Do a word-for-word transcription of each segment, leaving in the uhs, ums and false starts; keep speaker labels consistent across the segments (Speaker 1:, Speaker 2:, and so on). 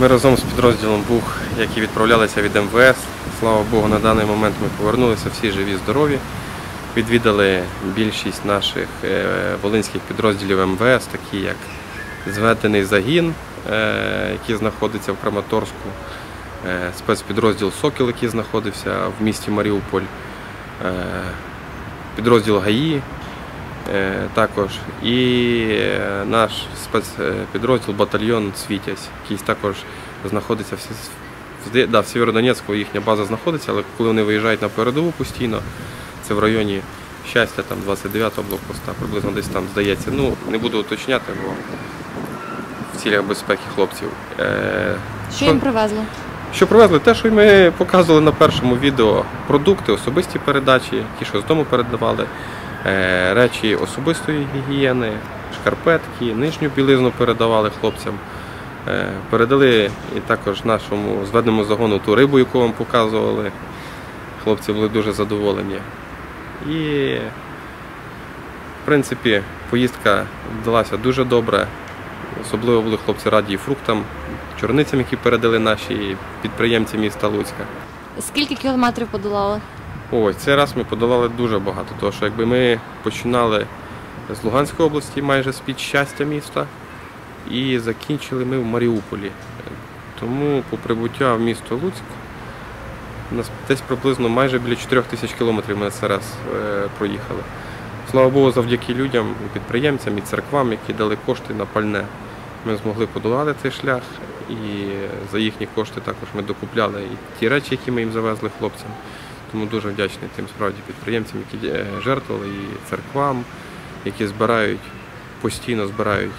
Speaker 1: Ми разом з підрозділом БУХ, які відправлялися від Ем Ве Ес, слава Богу, на даний момент ми повернулися всі живі, здорові. Відвідали більшість наших волинських підрозділів Ем Ве Ес, такі як зведений загін, який знаходиться в Краматорську, спецпідрозділ «Сокіл», який знаходився в місті Маріуполь, підрозділ ГАІ також, і наш спецпідрозділ батальйон «Світязь», який також знаходиться в, да, в Сєвєродонецьку, їхня база знаходиться, але коли вони виїжджають на передову постійно, це в районі Щастя, там двадцять дев'ятого блокпоста, приблизно десь там здається. Ну, не буду уточняти, бо в цілях безпеки хлопців.
Speaker 2: Е, що, що їм привезли?
Speaker 1: Що привезли? Те, що ми показували на першому відео. Продукти, особисті передачі, ті, що з дому передавали, е, речі особистої гігієни, шкарпетки, нижню білизну передавали хлопцям. Е, передали і також нашому зведеному загону ту рибу, яку вам показували. Хлопці були дуже задоволені. І, в принципі, поїздка вдалася дуже добре. Особливо були хлопці раді і фруктам, чорницям, які передали наші підприємці міста Луцька.
Speaker 2: Скільки кілометрів подолали?
Speaker 1: Ой, цей раз ми подолали дуже багато, тому що якби ми починали з Луганської області, майже з-під Щастя міста, і закінчили ми в Маріуполі. Тому по прибуття в місто Луцьк у нас десь приблизно майже біля чотирьох тисяч кілометрів ми цей раз е, проїхали. Слава Богу, завдяки людям, і підприємцям, і церквам, які дали кошти на пальне, ми змогли подолати цей шлях, і за їхні кошти також ми докупляли і ті речі, які ми їм завезли хлопцям. Тому дуже вдячний тим справді підприємцям, які жертвували, і церквам, які збирають, постійно збирають.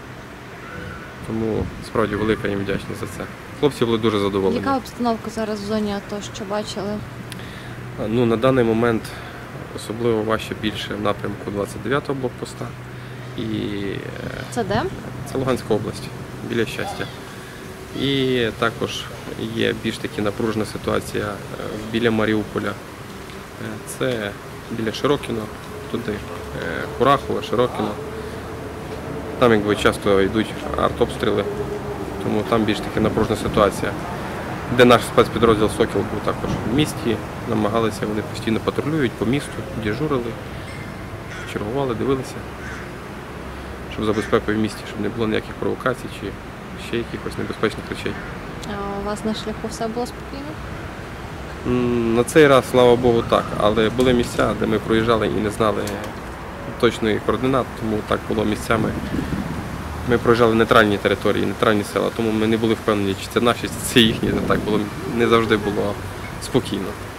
Speaker 1: Тому справді велика їм вдячність за це. Хлопці були дуже задоволені.
Speaker 2: Яка обстановка зараз в зоні АТО, що бачили?
Speaker 1: Ну, на даний момент особливо важче більше в напрямку двадцять дев'ятого блокпоста. І
Speaker 2: це де?
Speaker 1: Це Луганська область, біля Щастя. І також є більш таки напружена ситуація біля Маріуполя. Це біля Широкіно, туди, Курахове, Широкіно. Там якби часто йдуть артобстріли, тому там більш таки напружена ситуація. Де наш спецпідрозділ «Сокіл» був також в місті, намагалися, вони постійно патрулюють по місту, дежурили, чергували, дивилися, щоб за безпекою в місті, щоб не було ніяких провокацій чи ще якихось небезпечних речей.
Speaker 2: А у вас на шляху все було спокійно?
Speaker 1: На цей раз, слава Богу, так, але були місця, де ми проїжджали і не знали точної координат, тому так було місцями. Ми проїжджали нейтральні території, нейтральні села, тому ми не були впевнені, чи це наші, чи це їхні. Так було, не завжди було спокійно.